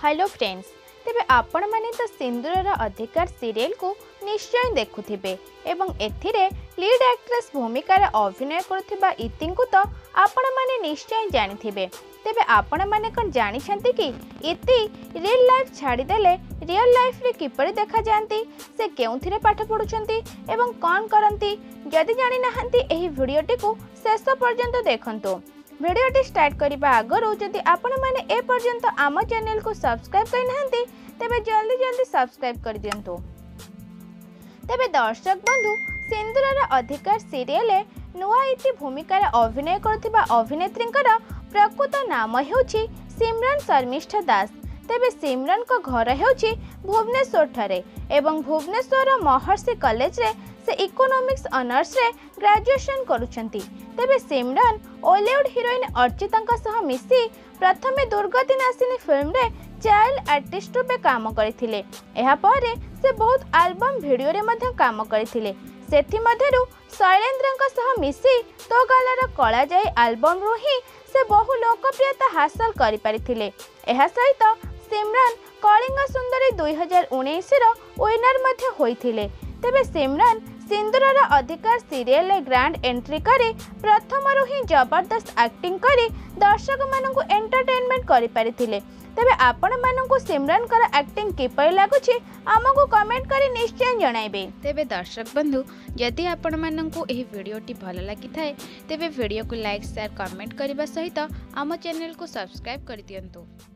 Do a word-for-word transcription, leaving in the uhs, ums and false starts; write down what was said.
Hello friends, तेबे आपण माने तो सिंदूरर अधिकार सीरियल को निश्चय देखुथिबे एवं एथिरे लीड एक्ट्रेस भूमिकार अभिनय करुथिबा इति को तो आपण माने निश्चय जानिथिबे। तेबे आपण माने कोन जानि छंती कि इति रियल लाइफ छाड़ी देले रियल लाइफ रे किपरि देखा जानती, से केउथिरे पाठ पढुछंती एवं कोन करंती। जदि जानि नाहंती एही वीडियोटी को शेष पर्यंत देखंतु। वीडियोटी स्टार्ट करबा आगरु जदि आपण माने ए पर्यंत आम चैनल को सब्सक्राइब कर नाहंती तेबे जल्दी जल्दी सब्सक्राइब कर दियंतु। तेबे दर्शक बंधु, सिंदूरर अधिकार सीरियल नुआ इति भूमिकार अभिनय करथिबा अभिनेत्रींकर प्रकृत नाम हेउछि सिमरन शर्मिष्ठा दास। तेबे सिमरन को घर हेउछि भुवनेश्वर ठारे एवं भुवनेश्वर महर्षि कॉलेज रे से इकोनॉमिक्स ऑनर्स रे ग्रेजुएशन करुछंती। तेबे सिमरन बॉलीवुड हीरोइन अर्चिता सह मिसी प्रथमे दुर्गति नासिनी फिल्म रे चाइल्ड आर्टिस्ट रूपे काम करथिले। एहा परे से बहुत एल्बम वीडियो रे मध्य काम करथिले। सेथि मध्यरु शैलेंद्रଙ୍କ सह मिसी तो गालर कला जाय एल्बम रु ही से बहु लोकप्रियता हासिल करि परिथिले। एहा सहित सिमरन कलिंग सुंदरी दुई हजार उन्नीस रो विनर मध्य होइथिले। तेबे सिमरन सिंदूरर अधिकार सीरियल ग्रैंड एंट्री करी प्रथम रु ही जबरदस्त एक्टिंग करी दर्शक मानकु एंटरटेनमेंट करि परिथिले। तेबे आपण मानकु सिमरन कर एक्टिंग किपरि लागुछि हमकु कमेंट करी निश्चय जणाइबे। तेबे दर्शक बंधु, यदि आपण मानकु एही वीडियोटी भल लागि थाए तेबे वीडियो को लाइक शेयर कमेंट करबा सहित आम चैनल को सब्सक्राइब कर दियंतु।